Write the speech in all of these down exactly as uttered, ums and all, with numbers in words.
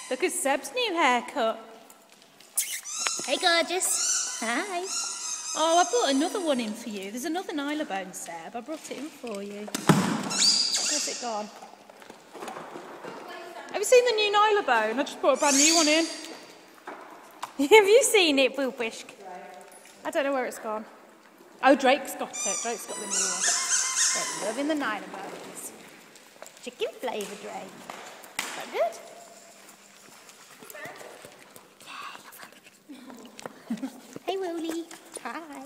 Look at Seb's new haircut. Hey, gorgeous. Hi. Oh, I brought another one in for you. There's another nylabone, Seb. I brought it in for you. Where's it gone? Have you seen the new nylabone? I just brought a brand new one in. Have you seen it, Boobish? I don't know where it's gone. Oh, Drake's got it. Drake's got the new one. They're loving the nylabones. Chicken flavour, Drake. Is that good? Hey, Wooly. Hi.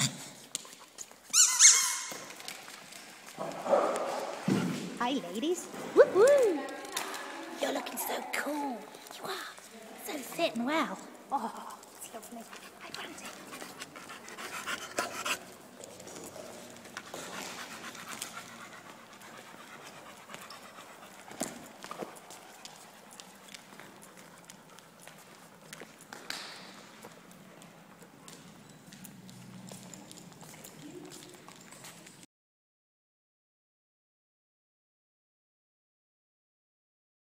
Hi, ladies. Woo-hoo. You're looking so cool. You are. So fit and well. Oh, it's lovely. Hi, Brandy.